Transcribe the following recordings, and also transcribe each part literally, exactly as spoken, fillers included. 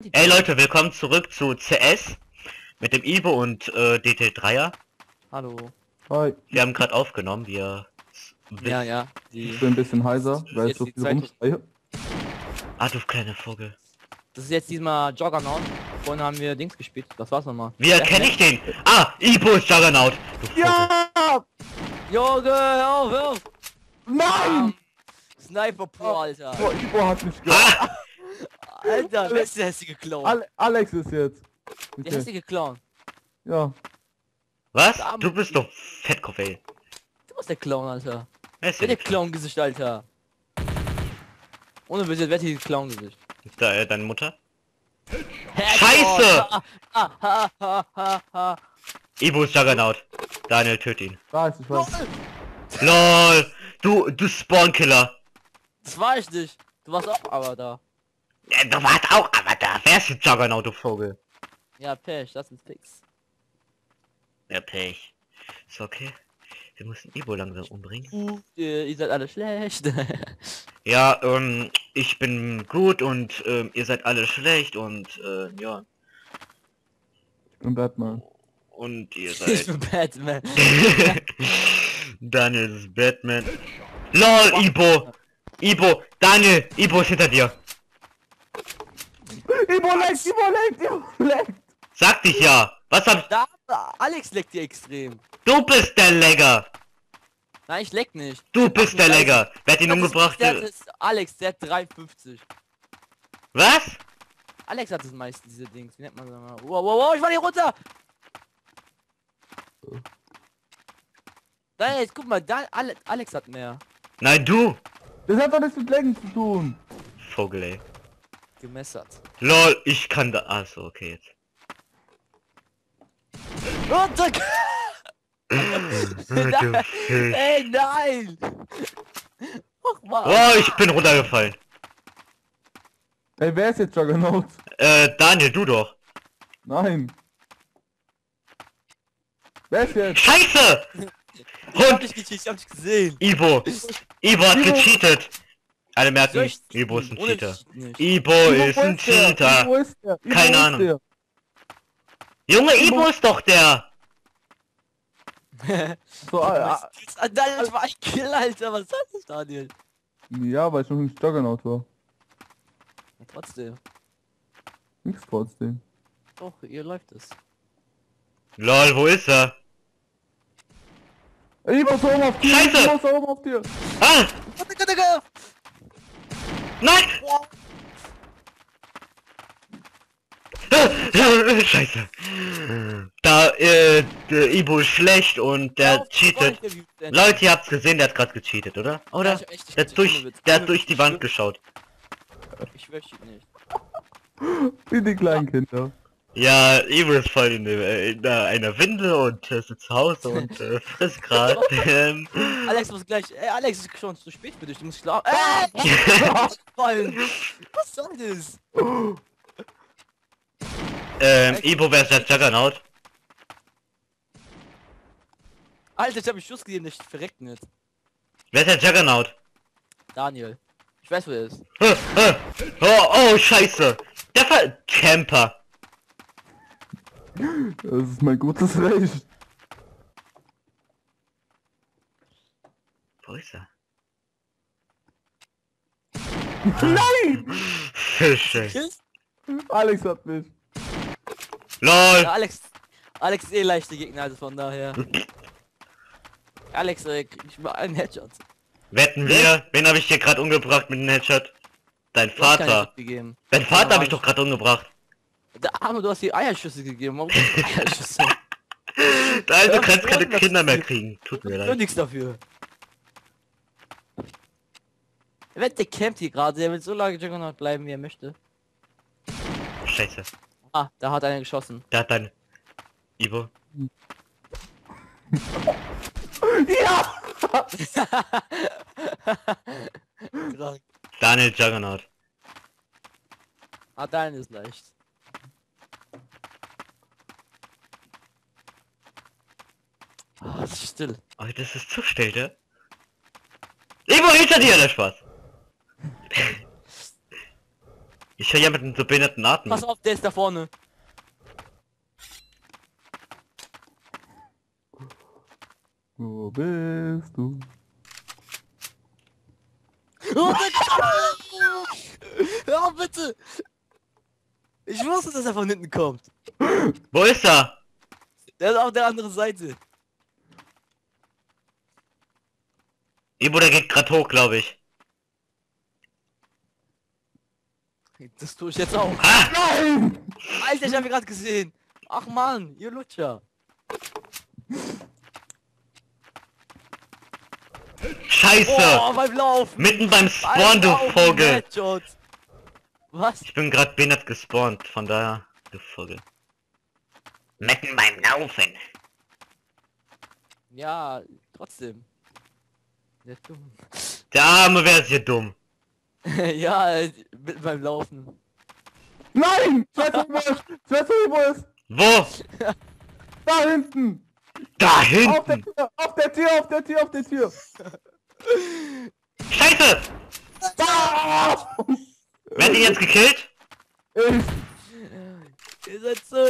Hey Leute, willkommen zurück zu C S mit dem Ivo und äh, D T dreier. Hallo. Hi. Wir haben gerade aufgenommen, wir... Ja, ja. Die, Ich bin ein bisschen heiser, weil ich jetzt so die viel zweite- rumschreie. Ah, du kleiner Vogel. das ist jetzt diesmal Juggernaut. Vorhin haben wir Dings gespielt. Das war's nochmal. Wie erkenne ich den? Ah, Ivo ist Juggernaut. Du Vogel. Ja! Junge, hör auf, hör auf! Nein! Sniper Pro, Alter. Oh, Ivo hat mich ge... Ah, Alter, wer ist der hässliche Clown? Ale Alex ist jetzt. Der Okay. hässliche Clown. Ja. was? Du bist doch Fettkopf, ey. Du bist der Clown, Alter. Wer ist Wer der denn Clown-Gesicht, Alter? Ohne Witz, wer hat hier Clown-Gesicht? da, äh, deine Mutter? Headshot! Ha, ha, ha, ha, ha, ha. Ivo ist Juggernaut. Daniel, töt ihn. Weiß, ich weiß. LOL! Du, du Spawnkiller. Das war ich nicht. Du warst auch aber da. Ja, du warst auch aber da. Wer ist jetzt Juggernaut, du Vogel? Ja, Pech, das ist fix. Ja, Pech. Ist okay. Wir müssen Ivo langsam umbringen. Uh, ihr, ihr seid alle schlecht. Ja, ähm, ich bin gut und ähm, ihr seid alle schlecht und äh, ja. Ich bin Batman. Und ihr Ich seid... bin Batman. Daniel ist Batman. LOL, Ivo! Ivo! Daniel! Ivo ist hinter dir! Ivo leckt! Ivo leckt! Ivo leckt! Sag dich ja! Was hab... Da, Alex leckt dir extrem. Du bist der Legger! Nein, ich leck nicht. Du bist der Legger! Wer hat ihn Das ist- umgebracht? Der ist Alex, der hat dreiundfünfzig. Was? Alex hat es meist diese Dings. Wie nennt man das mal? Wow, wow, wow, ich war hier runter! Nein, jetzt guck mal, da, Ale Alex hat mehr. Nein, du! Das hat doch nichts mit Lecken zu tun. Vogel, ey. Gemessert. LOL, ich kann da... Achso, okay, jetzt. Runter! Du Fisch. Ey, nein! Mach mal! Oh, ich bin runtergefallen. Ey, wer ist jetzt Juggernaut? Äh, Daniel, du doch. Nein. Wer ist jetzt? Scheiße! Ich hab Hund! dich gecheatet, ich hab dich gesehen. Ivo! Ivo hat Ivo- gecheatet! Alle Soll merken, ich Ivo ist ein ohne Cheater. Cheat nicht. Ivo Ivo, ist wo ein ist der? Ivo, Cheater! wo ist der? Ivo, Keine wo ist Ahnung. der? Junge, Ivo ist doch der! So, ah, Ah, Daniel, war ich Kill, Alter, was ist das, Daniel? ah, ja, weil ich noch nicht Juggernaut war. Ja, trotzdem. Nix trotzdem. Doch, ihr läuft es. Lol, wo ist er? Ey, Ivo ist oben auf dir! Scheiße! Ivo ist oben auf dir! Ah! Warte, warte, warte. Nein! Wow. Ah, Scheiße. Da, äh, der Ivo ist schlecht und der Auf, cheatet. Freund, der Wüste. Leute, ihr habt's gesehen, der hat gerade gecheatet, oder? Oder? Ja, ich- echt, ich- Der hat ich- durch, ohne Witz. der Ohne hat durch Witz, die ich Wand schwör- geschaut. Ich schwör cheat nicht. Wie die kleinen Kinder. Ja, Ivo ist voll in, äh, in äh, einer Windel und äh, sitzt zu Hause und äh, frisst gerade. ähm, Alex muss gleich. Ey, Alex ist schon zu spät für dich. Du musst schlafen. Ey! Fallen. Was soll das? ähm, Ivo, wer ist der Juggernaut? Alter, ich hab einen Schuss gegeben, der verreckt nicht. Wer ist der Juggernaut? Daniel. Ich weiß, wo er ist. Äh, äh. Oh, oh, scheiße. Der Ver Camper. Das ist mein gutes Recht. Wo ist er? Nein! Fische. Kills? Alex hat mich. LOL. Ja, Alex. Alex ist eh leichte Gegner, also von daher. Alex, äh, krieg ich mal einen Headshot. Wetten wir? Wen habe ich hier gerade umgebracht mit dem Headshot? Dein Du hast keine Vater. Headshot gegeben. Dein Vater habe ich doch gerade umgebracht. Der Arme, du hast die Eierschüsse gegeben. Warum Eierschüsse? Der Alte Ja, kannst keine das Kinder ist- mehr kriegen. Tut mir Ich leid. nichts dafür. Der Wett, der campt hier gerade, der will so lange Juggernaut bleiben, wie er möchte. Scheiße. Ah, da hat einer geschossen. Der hat dein... Ivo. Ja! Krank. Daniel Juggernaut. Ah, dein ist leicht. Ah, es ist still. Oh, das ist zu still, ne? Ivo, hinter dir, der Spaß. Ich höre jemanden so behinderten Atmen. Pass auf, der ist da vorne. Wo bist du? Oh, hör auf, bitte! Ich wusste, dass er von hinten kommt. Wo ist er? Der ist auf der anderen Seite. Ibo, der geht grad hoch, glaube ich. Das tue ich jetzt auch. Ah! Nein! Alter, ich habe ihn gerade gesehen. Ach man, ihr Lutscher. Scheiße! Oh, beim Laufen. Mitten beim Beim Spawn, du Laufen, Vogel! Headshot. Was? Ich bin gerade behindert gespawnt, von daher, du Vogel. Mitten beim Laufen. Ja, trotzdem. Der ist dumm. Der Arme wäre hier dumm. Ja, äh, mit beim Laufen. Nein! Ich weiß nicht, wo ist! Ich weiß nicht, wo ist! Wo? Da hinten! Da Auf der hinten! Tür! Auf der Tür! Auf der Tür! Auf der Tür! Scheiße! Ah! Wer hat ihn jetzt gekillt? Ich! Ihr seid so...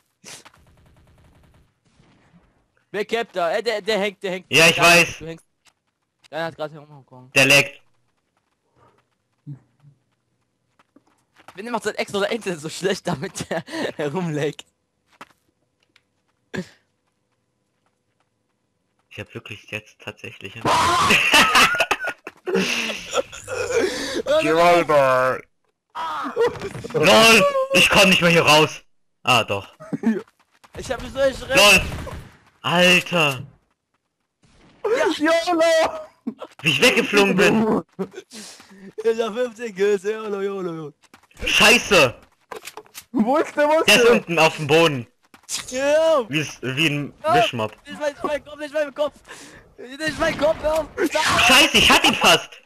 Wer capt da? Äh, der, der hängt, der hängt. Ja, ich Deiner- weiß. Du hängst. Deiner hat gerade herumgekommen. Der leckt. Wenn ihr macht sein extra oder Internet so schlecht, damit der herumleckt. Ich habe wirklich jetzt tatsächlich... Driver! LOL! Ich komm nicht mehr hier raus! Ah, doch. Ich hab mich so erschreckt. LOL! Alter! YOLO! Wie ich weggeflogen bin! Ich hab fünfzehn Kills, jolo, jolo, jolo. Scheiße! Wo ist der? Wo ist Der ist der? unten auf dem Boden. Ja, Wie, es- wie ein Wischmob. nicht mein, mein Kopf, nicht mein Kopf. Nicht mein Kopf, hör auf. Scheiße, ich hatte ihn fast!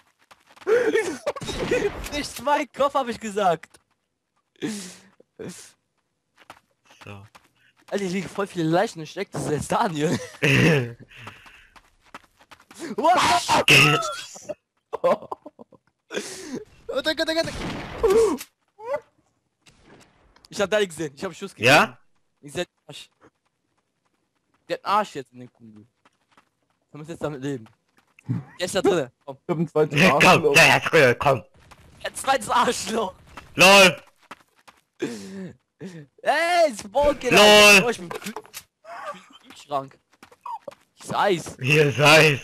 Nicht mein Kopf, hab ich gesagt. So. Alter, hier liegen voll viele Leichen und steckt das jetzt Daniel. What? Oh Gott, oh Gott, oh Gott. Ich hab Daniel gesehen, ich hab einen Schuss gegeben. Ja? Ich seh den Arsch. Der hat einen Arsch jetzt in den Kugel. Du musst jetzt damit leben. Der ist da drin. Komm. Ich hab einen zweiten Komm, Arschloch. ja, ja, früher, komm. Ein zweites Arschloch. LOL! Ey, Spawn geht Lol. Oh, ich bin Kühl- ich bin im Kühlschrank. Ich ist Eis. Hier ist Eis.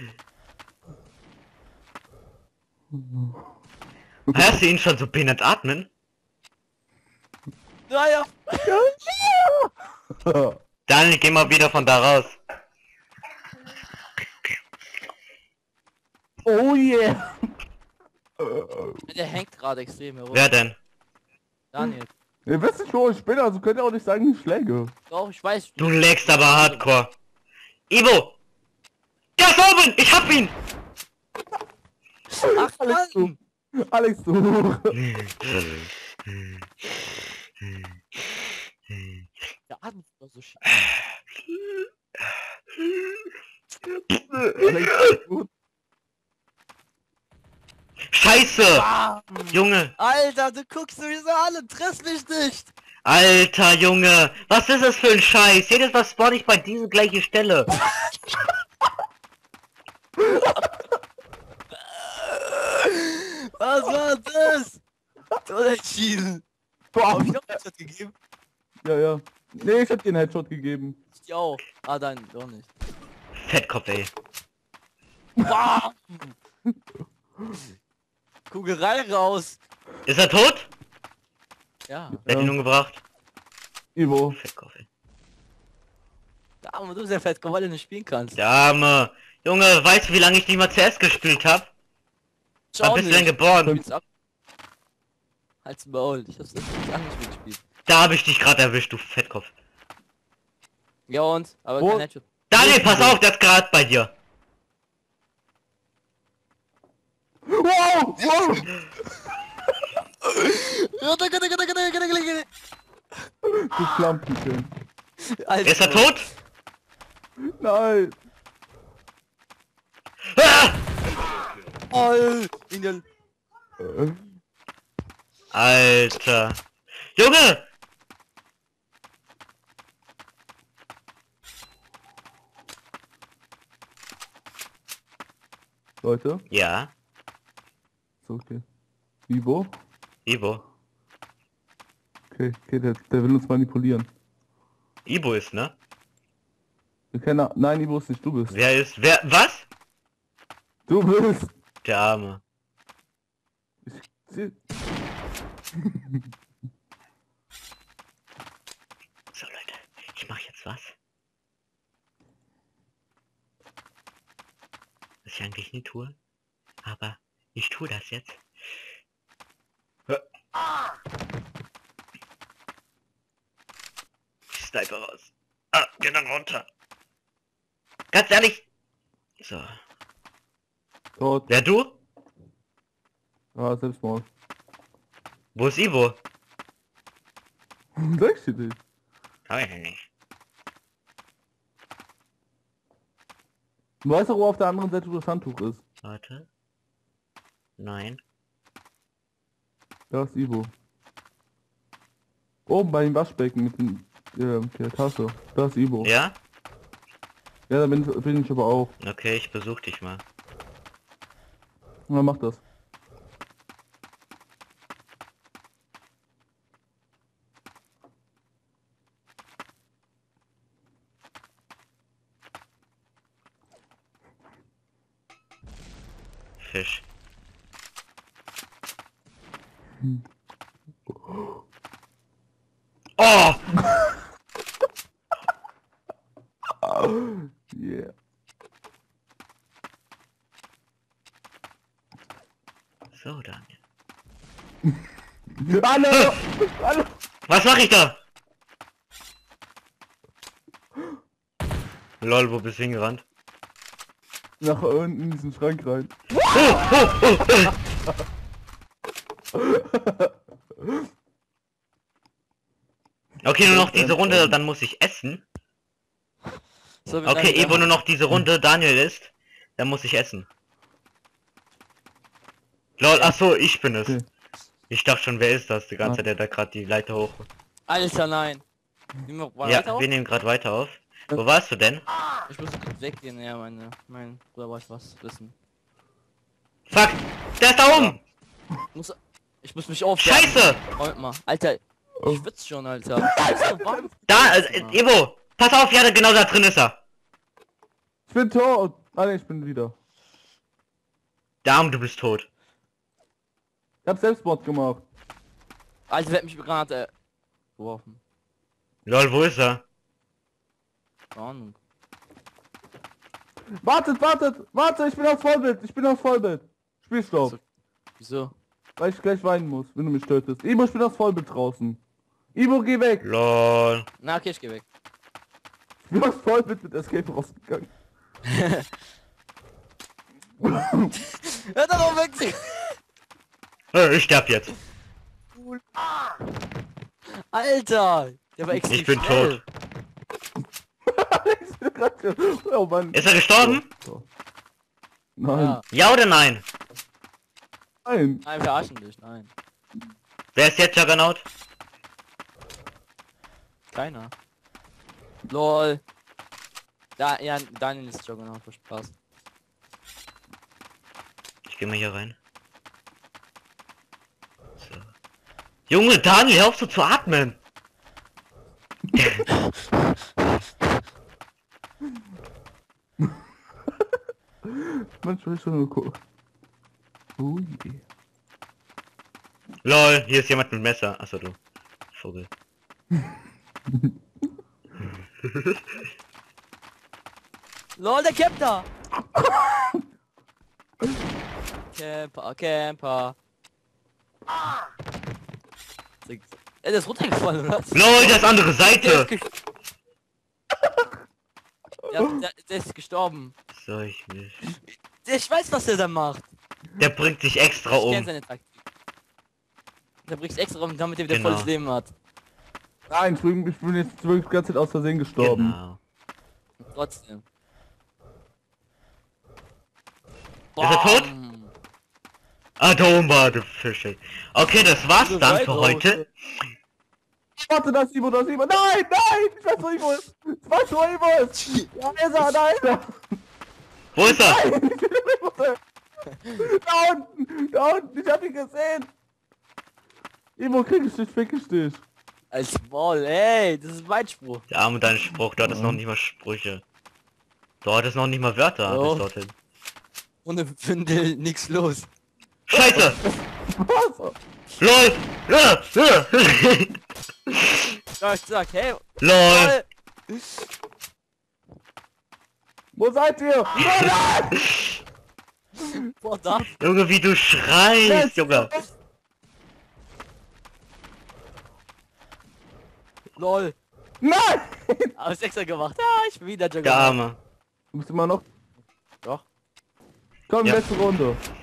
Hörst du ihn schon so behindert atmen? Naja. Daniel, geh mal wieder von da raus. Oh yeah! Der hängt gerade extrem herum. Wer denn? Daniel. Ihr wisst nicht, wo ich bin, also könnt ihr auch nicht sagen, ich schläge. Doch, ich weiß. Du legst aber hardcore. Ivo! Der ist oben! Ich hab ihn! Ach, Alex, Mann. du. Alex, du. Der atmet doch so shit. Alex, gut. Scheiße! Bam. Junge! Alter, du guckst sowieso alle, triff mich nicht. Alter Junge! Was ist das für ein Scheiß? Jedes Mal spawn ich bei dieser gleichen Stelle. Was war das? Unentschieden. Boah. Hab ich noch einen Headshot gegeben? Ja, ja. Nee, ich hab dir einen Headshot gegeben. Ich auch. Ah, dann doch nicht. Fettkopf, ey. Bam. Kugelei raus. Ist er tot? Ja. Wer hat ihn umgebracht? Ivo. Fettkopf, ey. Da, aber du sehr fett, komm, weil du nicht spielen kannst. Der Arme. Junge, weißt du, wie lange ich nicht mal C S gespielt hab? Schau War bislang geboren. Spiel's ab. Halt's Maul, ich hab's nicht lange nicht mehr gespielt. Da hab ich dich gerade erwischt, du Fettkopf. Ja und? Aber Wo? kein Headshot. Daniel, pass auf, der ist gerade bei dir. Wow! Wow! Du Flammenpickeln. Alter. Ist er tot? Nein! Ah! Oh, in der... Äh, Alter. Junge! Leute, Ja, so okay. Ivo? Ivo. Okay, okay, der, der will uns manipulieren. Ivo ist, ne? Wir kennen... Nein, Ivo ist nicht, du bist. Wer ist, wer, was? Du bist! Der Arme. Sie- So Leute, ich mache jetzt was. Was ich eigentlich nie tue. Aber ich tue das jetzt. Ich sniper raus. Ah, geh dann runter. Ganz ehrlich. So. Tot. Wer du? Ah, Selbstmord. Wo ist Ivo? Sag ich dir nicht. Hab ich nicht. Du weißt doch, wo auf der anderen Seite das Handtuch ist. Warte. Nein. Da ist Ivo. Oben bei dem Waschbecken mit, dem, äh, mit der Tasse. Da ist Ivo. Ja? Ja, da bin, bin ich aber auch. Okay, ich besuch dich mal. Na, mach das. Fisch. Oh! Yeah. So, Daniel. Hallo! Hallo! Was mache ich da? Lol, wo bist du hingerannt? Nach unten in diesen Schrank rein. Okay, nur noch diese Runde, dann muss ich essen. So, wir Okay, sind Evo, nur noch diese Runde, Daniel ist. Dann muss ich essen. Lol, ach so, ich bin es. Okay. Ich dachte schon, wer ist das? Die ganze Ah. Zeit, der da gerade die Leiter hoch. Alter, nein. Nehmen wir Ja, weiter auf? wir nehmen gerade weiter auf. Wo warst du denn? Ich muss kurz weggehen, ja, meine, mein Bruder wollte was wissen. Fuck! Der ist da oben! Ich muss, ich muss mich aufwärmen. Scheiße! Moment mal. Alter, Oh. ich schwitze schon, Alter. Ist so warm. Da, äh, Evo! Pass auf, ja, genau da drin ist er! Ich bin tot! Ah, nee, ich bin wieder. Der Arm, du bist tot. Ich hab Selbstmord gemacht. Alter, wer hat mich mit Granate äh, geworfen? Lol, wo ist er? Keine Ahnung. Wartet, wartet! Warte, ich bin auf Vollbild! Ich bin auf Vollbild! Spielstopp! So. Wieso? Weil ich gleich weinen muss, wenn du mich tötest. Ivo, ich bin auf Vollbild draußen. Ivo, geh weg! Lol. Na, okay, ich geh weg. Ich bin auf Vollbild mit Escape rausgegangen. Hör doch auf weg! Äh, Ich sterb jetzt. Alter! Der war extrem Ich bin schnell. tot. Ich bin grad schon- oh Mann. Ist er gestorben? So. Nein. Ja. Ja oder nein? Nein. Nein, wir verarschen dich, nein. Wer ist jetzt Juggernaut? Keiner. Lol. Da, ja, Daniel ist Juggernaut, für Spaß. Ich geh mal hier rein. So. Junge, Daniel, hör auf so zu atmen! Manchmal ist schon nur cool. Oh je. Lol, hier ist jemand mit Messer. Achso, du. Vogel. Lol, der Camper! Camper, Camper. Er ist runtergefallen, oder? was? Lol, das andere Der Seite! ist, ges- ja, der, der ist gestorben. So, ich will. Der, ich weiß, was der da macht. Der bringt sich extra Ich kenn um. seine Taktik. Der bricht extra um, damit er wieder Genau. volles Leben hat. Nein, ich bin, ich bin jetzt wirklich die ganze Zeit aus Versehen gestorben. Genau. Und trotzdem. Ist er tot? Bam. Atombadefische. Okay, das war's Du dann seid für raus, heute. Warte, das ist Ivo, das ist Ivo. Nein, nein, ich weiß, wo Ivo ist. Ich weiß, wo Ivo ist. Ja, ist er, da ist er. Wo ist er? Nein, ich will Ivo sein. Da unten, da unten, ich hab ihn gesehen. Ivo, krieg ich dich, fick ich dich. Als Maul, ey, das ist mein Spruch. Der arme dein Spruch, du hattest noch nicht mal Sprüche. Du hattest noch nicht mal Wörter Oh. bis dorthin. Ohne Windel nix los. Scheiße! Was? LOL! Ja, ja. Ja, ich sag, hey, LOL! Maul. Wo seid ihr? Nein! Boah, da. Junge, wie du schreist, Junge! Lol. Nein! Aber es extra gemacht. Ah, ich bin wieder Jungle. Der Arme. Du bist immer noch... Doch. Komm, Ja. letzte Runde.